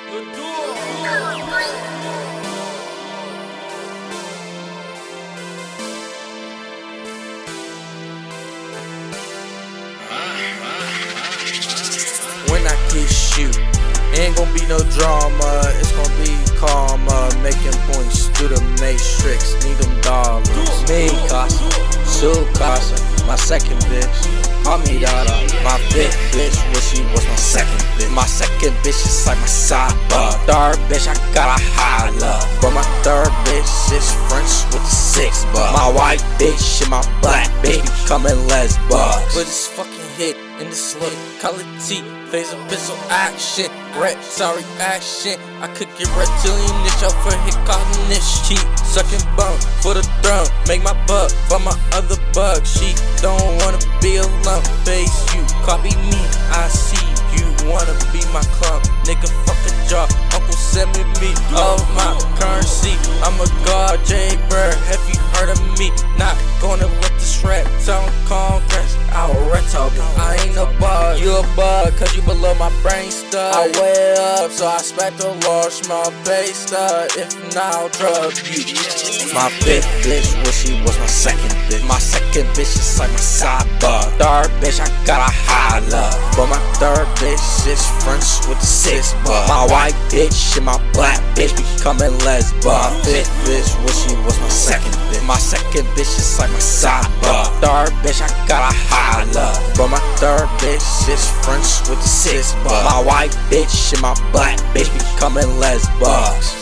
When I kiss you, ain't gon' be no drama, it's gon' be karma. Making points through the matrix, need them dollars. Me casa, su casa, my second bitch. Call me Dada, my fifth bitch, wish she was my second bitch. My second bitch is like my side bug. Third bitch, I got a high love. But my third bitch is French with the six bug. My white bitch and my black bitch becoming lesbos. But it's fucking hit in this look, color T, phase of pistol action, red, sorry action. I could get reptilian niche out for hit calling this. Keep sucking bum for the throne, make my buck for my other bug. She don't wanna be alone, face you, copy me, I see you wanna be my clone. Nigga fuck a job, uncle send me of my currency. I'm a god, J Bird, have you heard of me? Not gonna let this rap tell Congress I'll retard. I ain't no bug, you a bug, cause you below my brain stud. I weigh up, so I expect a large my face stud. If not, I'll drug you. My fifth bitch, wish she was my second bitch. My second bitch is like my side bug. Third bitch, I got a high love. But my third bitch is French with the six bug. My white bitch and my black bitch becoming lesbos. My fifth bitch, wish she was my second bitch. My second bitch is like my side bug. Third bitch, I got a high love. But my third bitch is French with the six bug. My white bitch and my black bitch becoming lesbos.